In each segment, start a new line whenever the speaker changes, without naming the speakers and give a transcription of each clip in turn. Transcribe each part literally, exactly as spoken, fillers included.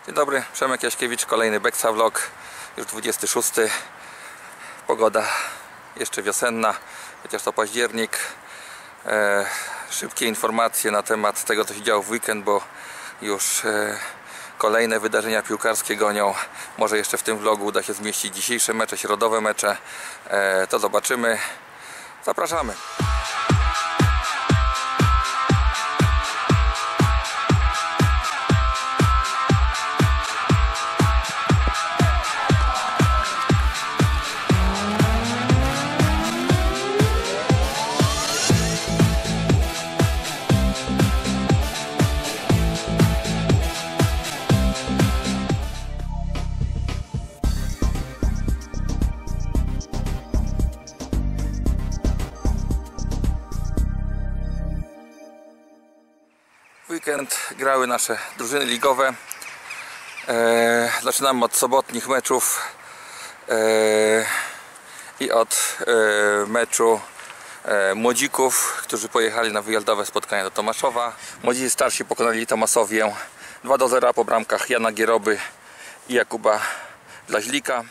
Dzień dobry, Przemek Jaśkiewicz, kolejny Beksa Vlog, już dwudziesty szósty. Pogoda jeszcze wiosenna, chociaż to październik. e, Szybkie informacje na temat tego, co się działo w weekend, bo już e, kolejne wydarzenia piłkarskie gonią. Może jeszcze w tym vlogu uda się zmieścić dzisiejsze mecze, środowe mecze. e, To zobaczymy. Zapraszamy. W weekend grały nasze drużyny ligowe. e, Zaczynamy od sobotnich meczów e, i od e, meczu e, młodzików, którzy pojechali na wyjazdowe spotkanie do Tomaszowa. Młodzicy starsi pokonali Tomasowię dwa do zera po bramkach Jana Gieroby i Jakuba Dlaźlika.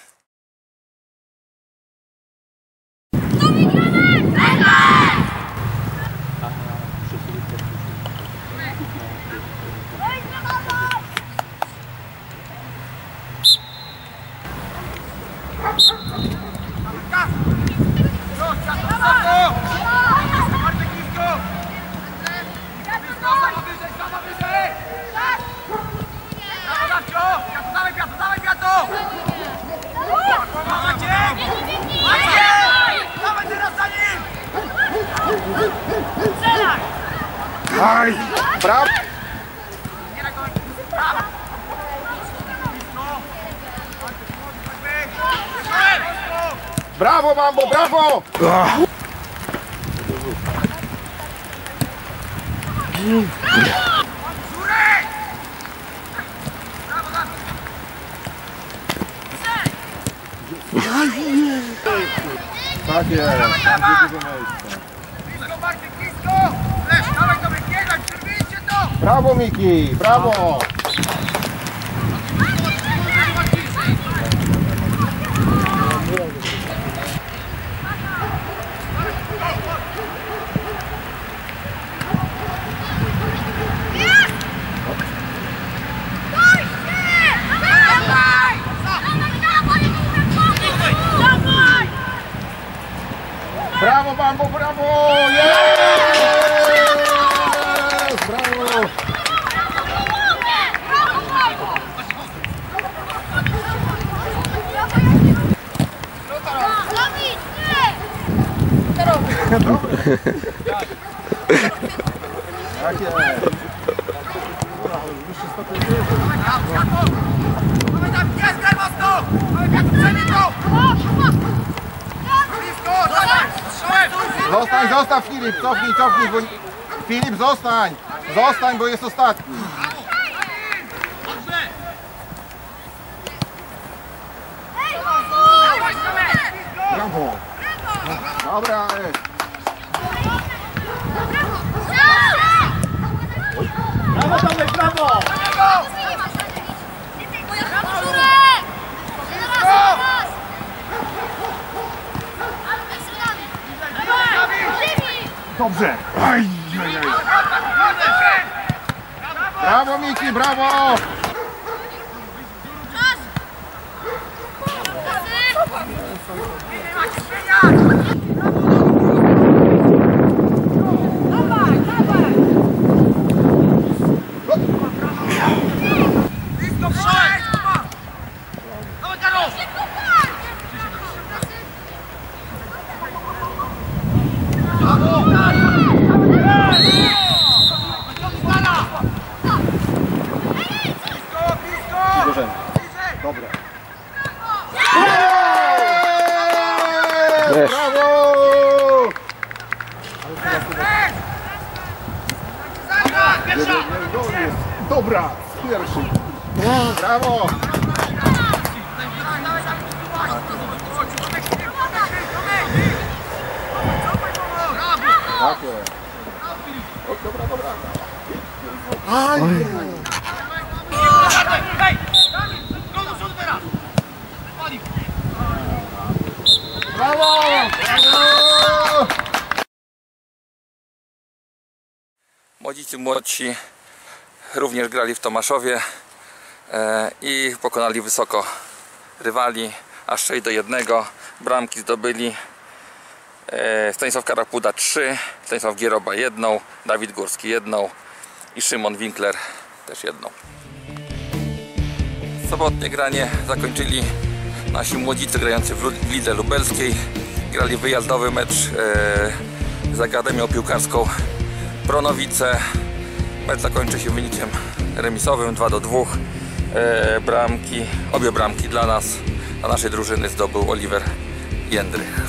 Aj, brawo! Brawo, Mambo, brawo! Tak jest, tam gdzie dużo miejsca. Brawo, Miki, brawo! Brawo, Bambo, brawo! Jest! Brawo! Tak jest! Zostań, zostaw Filip, cofnij, cofnij, bo... Filip, zostań! Zostań, bo jest ostatni. Brawo! Dobra, jest. Brawo, Tomek, brawo! Dobrze! Aj, aj, aj. Brawo, Miki, brawo! Dobra. Brawo! Dobra, pierwszy. Brawo! Tak jest. O, dobra, dobra. Aj! Brawo! Brawo!
Młodzicy młodsi również grali w Tomaszowie e, i pokonali wysoko rywali, aż sześć do jednego. Bramki zdobyli e, Stanisław Karapuda trzy, Stanisław Gieroba jedną, Dawid Górski jedną i Szymon Winkler też jedną. Sobotnie granie zakończyli nasi młodzicy grający w lidze lubelskiej. Grali wyjazdowy mecz e, z Akademią Piłkarską Pronowice. Mecz zakończy się wynikiem remisowym dwa do dwóch. E, bramki, obie bramki dla nas, dla naszej drużyny zdobył Oliver Jędrych.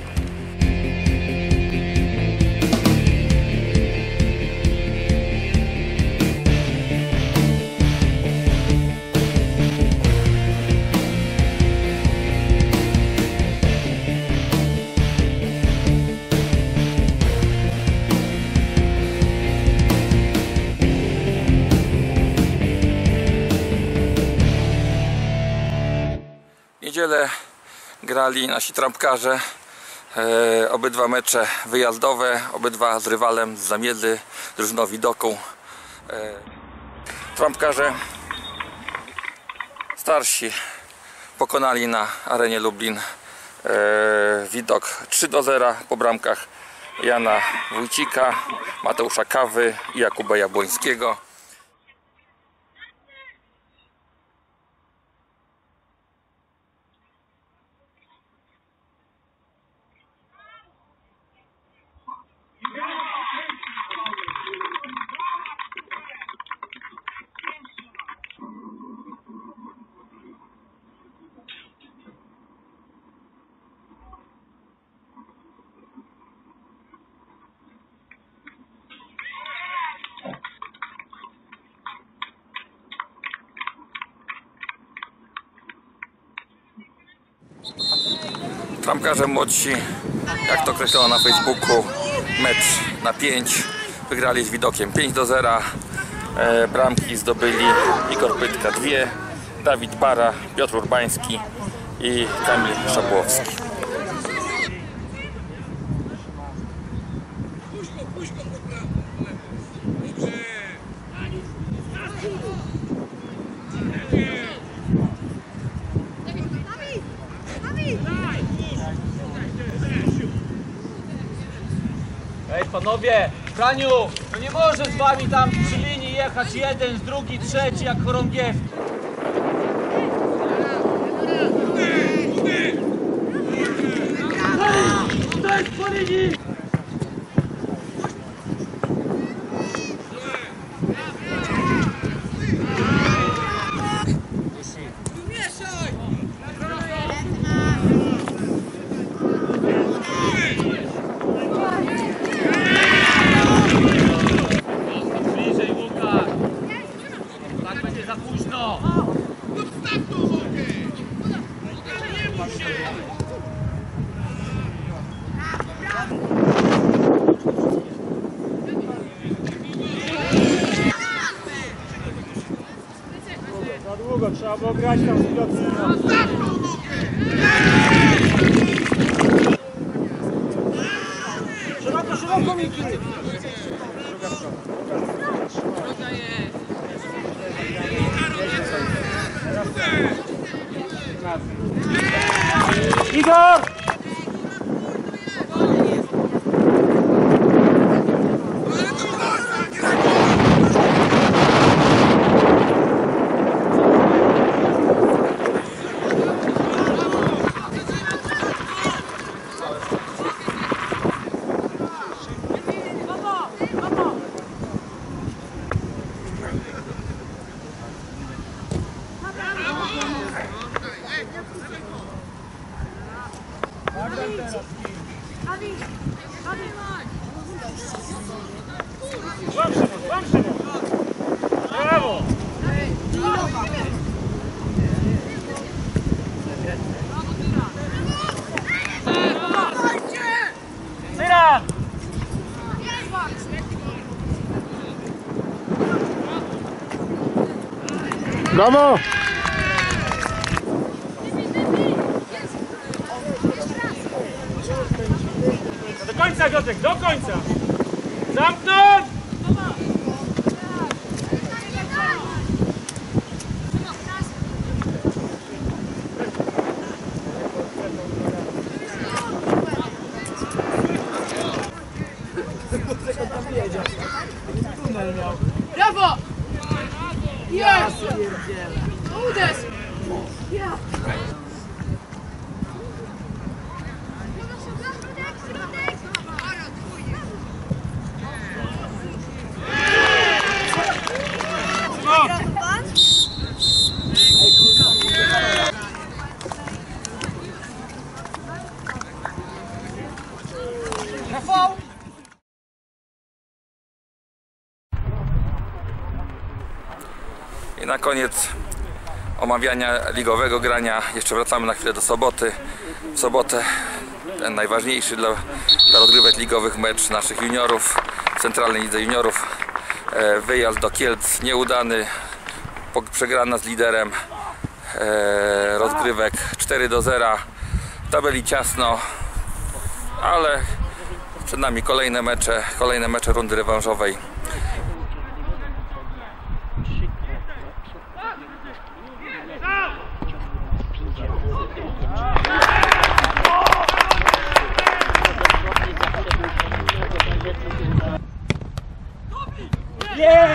W niedzielę grali nasi trampkarze, e, obydwa mecze wyjazdowe, obydwa z rywalem z Zamiedzy, drużyną Widoku. E, trampkarze starsi pokonali na arenie Lublin e, Widok trzy do zera po bramkach Jana Wójcika, Mateusza Kawy i Jakuba Jabłońskiego. Trampkarze młodsi, jak to określono na Facebooku, mecz na pięć, wygrali z Widokiem pięć do zera. E, bramki zdobyli Igor Pytka dwie, Dawid Bara, Piotr Urbański i Kamil Szabłowski.
Ej panowie, Franiu, no nie może z wami tam przy linii jechać jeden, z drugi, trzeci jak chorągiewki. Daj po linii!
Za długo trzeba było grać tam z Piotrem. Szeroko, szeroko Miki! Igor! Łap Szymon, łap Szymon! Brawo! Tyran!
Brawo!
końca, Gotek, do końca! Zamknąć!
Brawo! Jest! Uderz! Ja! Rafał!
I na koniec omawiania ligowego grania jeszcze wracamy na chwilę do soboty. W sobotę ten najważniejszy dla, dla rozgrywek ligowych mecz naszych juniorów w Centralnej Lidze Juniorów. E, wyjazd do Kielc nieudany, po, przegrana z liderem e, rozgrywek cztery do zera. W tabeli ciasno, ale przed nami kolejne mecze, kolejne mecze rundy rewanżowej.
Nie!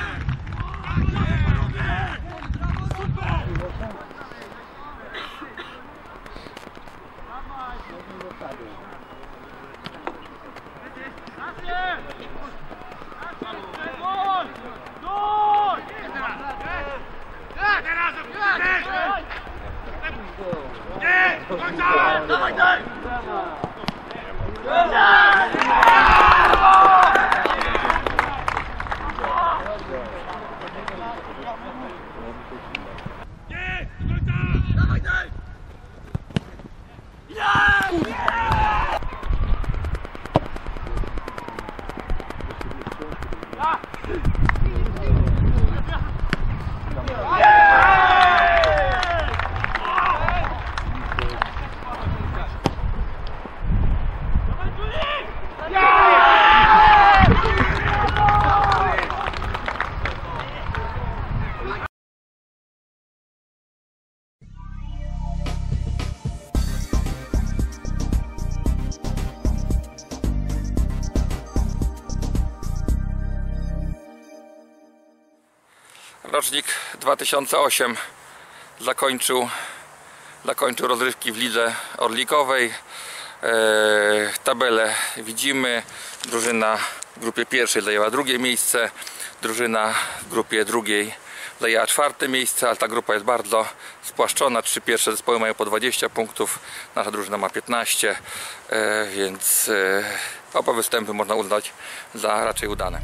Rocznik dwa tysiące ósmy zakończył, zakończył rozrywki w lidze orlikowej. E, tabelę widzimy. Drużyna w grupie pierwszej zajęła drugie miejsce. Drużyna w grupie drugiej zajęła czwarte miejsce, ale ta grupa jest bardzo spłaszczona. Trzy pierwsze zespoły mają po dwadzieścia punktów, nasza drużyna ma piętnaście, e, więc e, oba występy można uznać za raczej udane.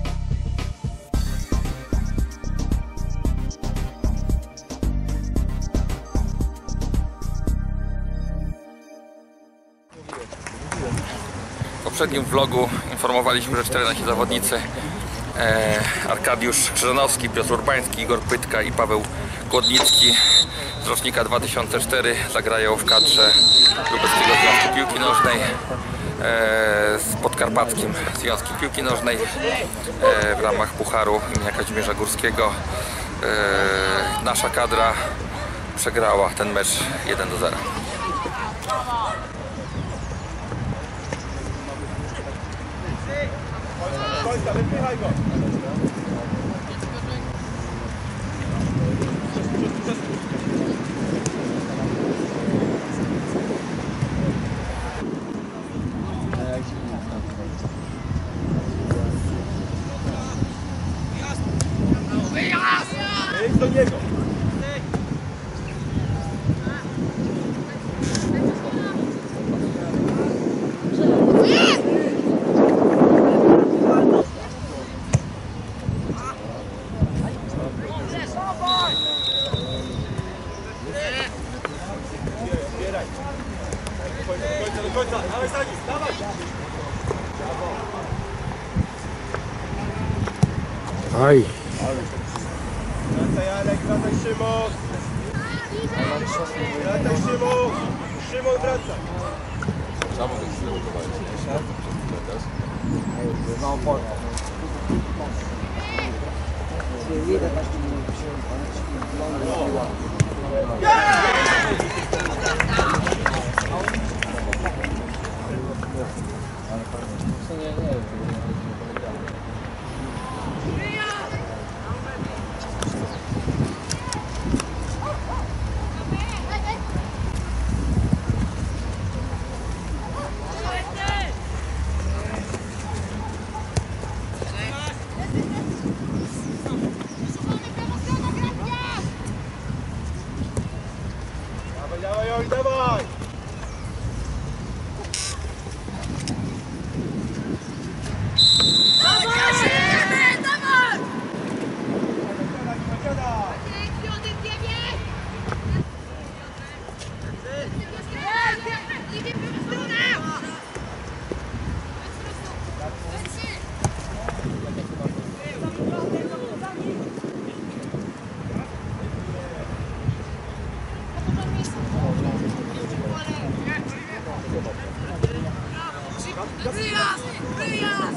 W poprzednim vlogu informowaliśmy, że cztery nasi zawodnicy e, Arkadiusz Krzyżanowski, Piotr Urbański, Igor Pytka i Paweł Kłodnicki z rocznika dwa tysiące czwartego zagrają w kadrze Lubelskiego Związku Piłki Nożnej e, z Podkarpackim Związkiem Piłki Nożnej e, w ramach Pucharu imienia Kazimierza Górskiego. E, nasza kadra przegrała ten mecz jeden do zera.
Wypychaj go! Wyjazd do niego!
Aj.
Wracaj Jarek, wracaj Szymon! Wracaj Szymon! Szymon wraca! Dawaj, oj, dawaj!
Wyjazd! Wyjazd!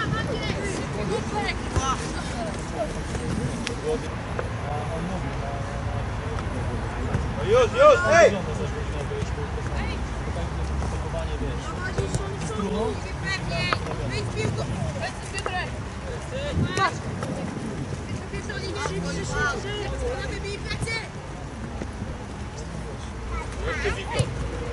No już, już, ej!
Wyjdź z piłką! Weź z Piotrek! Patrz! Wybij plecy!
Jeszcze Wiktor.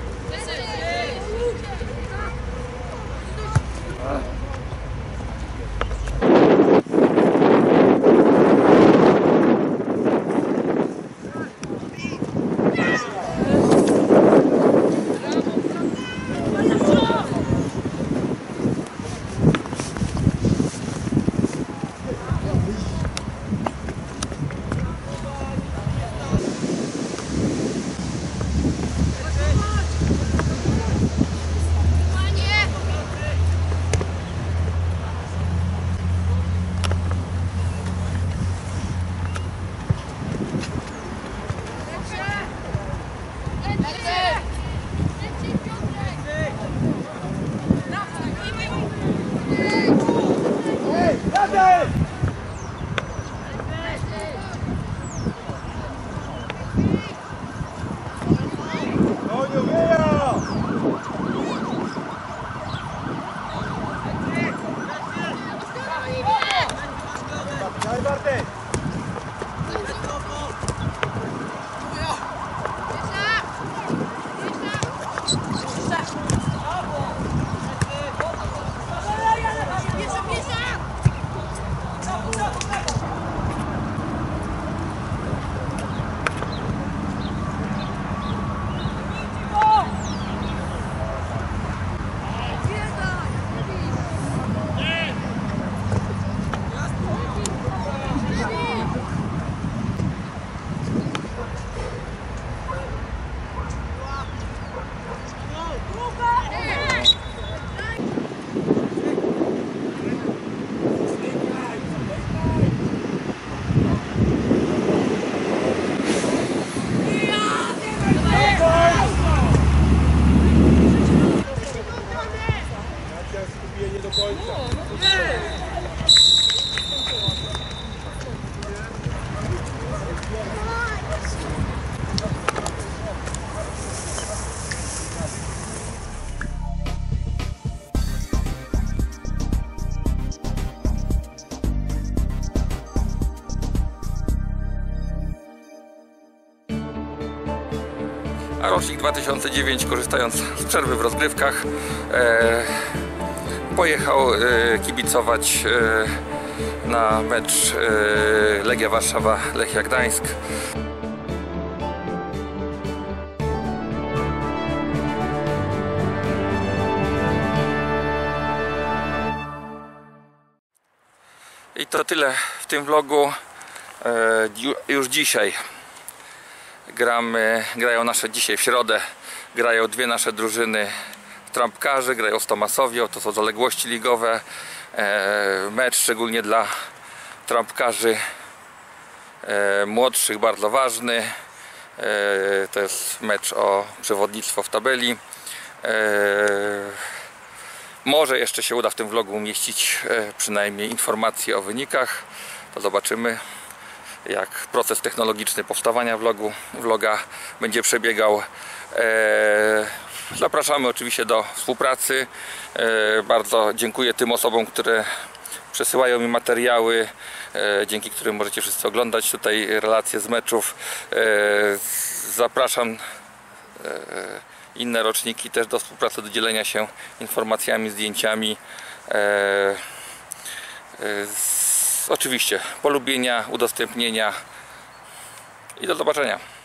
A rocznik dwa tysiące dziewiąty, korzystając z przerwy w rozgrywkach, e, pojechał e, kibicować e, na mecz e, Legia Warszawa Lechia Gdańsk. I to tyle w tym vlogu. E, już dzisiaj gramy, grają nasze dzisiaj w środę, grają dwie nasze drużyny trampkarzy, grają z Tomasowią, to są zaległości ligowe. E, mecz szczególnie dla trampkarzy e, młodszych bardzo ważny. E, to jest mecz o przewodnictwo w tabeli. E, Może jeszcze się uda w tym vlogu umieścić e, przynajmniej informacje o wynikach. To zobaczymy, jak proces technologiczny powstawania vlogu, vloga będzie przebiegał. E, zapraszamy oczywiście do współpracy. E, bardzo dziękuję tym osobom, które przesyłają mi materiały, e, dzięki którym możecie wszyscy oglądać tutaj relacje z meczów. E, zapraszam e, inne roczniki też do współpracy, do dzielenia się informacjami, zdjęciami. E, e, z, oczywiście polubienia, udostępnienia i do zobaczenia.